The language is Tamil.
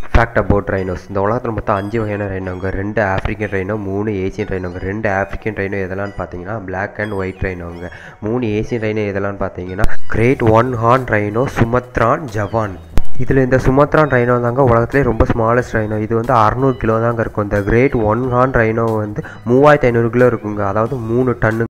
Fact about rhinos. இந்த உலகத்தில் மொத்தம் 5 வகையான ரைனோங்க. 2 ஆஃப்ரிக்கன் ரைனோ, 3 ஏசியன் ரைனோங்க. 2 ஆஃப்ரிக்கன் ரைனோ எதெல்லாம் பார்த்தீங்கன்னா பிளாக் அண்ட் ஒயிட் ரைனோங்க. 3 ஏசியன் ரைனோ எதெல்லாம் பார்த்தீங்கன்னா great one horn rhino, Sumatran, Javan. இதில் இந்த சுமத்ரான் ரைனோ தாங்க உலகத்திலே ரொம்ப ஸ்மாலஸ்ட் ரைனோ. இது வந்து 600 கிலோ தாங்க இருக்கும். இந்த கிரேட் ஒன் ஹார்ன் ரைனோ வந்து 3500 கிலோ இருக்குங்க, அதாவது 3 டன்னு.